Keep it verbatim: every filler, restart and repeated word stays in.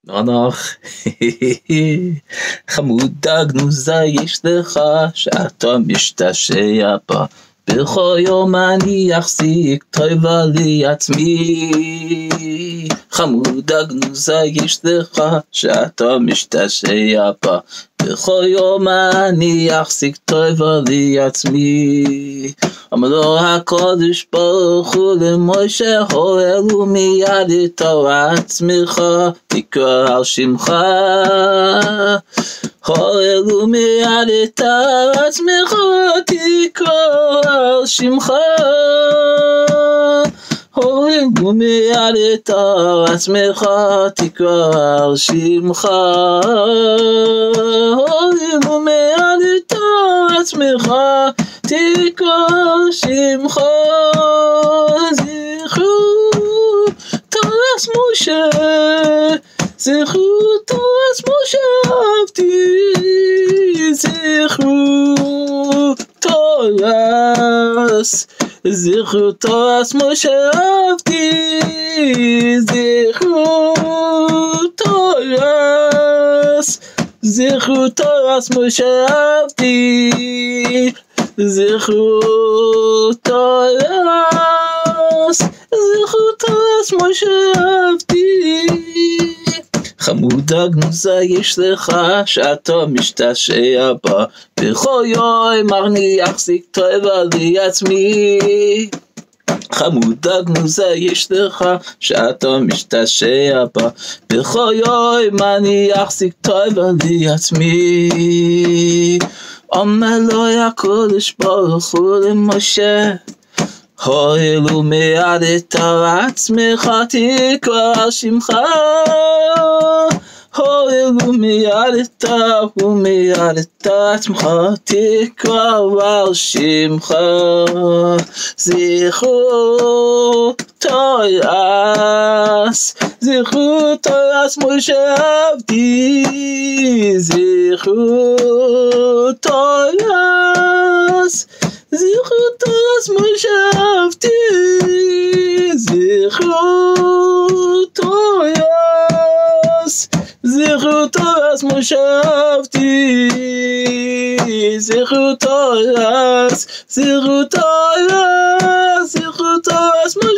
נוח, חמודה גנוזה יש לך, שאתה משתשע בה. בכל יום אני אחזיק טובה לי עצמי. חמודה גנוזה יש לך, שאתה משתשע בה. בכל יום אני אחזיק טובה לי עצמי. אמר לו הקדוש ברוך הוא למשה, הואלו מיד את עצמך, תקרא על שמך. הואלו מיד את עצמך, תקרא על שמך. הואלו מיד את עצמך, תקרא על שמך. הואלו מיד את עצמך, תקרא על שמך. זכרו תורס משה, זכרו תורס משה עבדי. זכרו תורס, זכרו תורס משה עבדי. זכרו תורס, זכרו תורס משה עבדי. זכרו תורס, זכרו תורס משה עבדי. חמודה גנוזה יש לך, שאתה משתשע בה. בכל יום אני אחזיק טובה לי עצמי. חמודה גנוזה יש לך, שאתה משתשע בה. בכל יום אני אחזיק טובה לי עצמי. אומר לו הקדוש ברוך הוא למשה, הואלו מיד את עצמך, תקרא על שמך. הואלו מיד את ומיד את עצמך, תקרא על שמך. זכרו תורס, זכרו תורס משה עבדי. זכרו תורס, זכרו תורס משה עבדי. זכרו תורס, זכרו תורס משה עבדי. זכרו תורס, זכרו תורס, זכרו תורס משה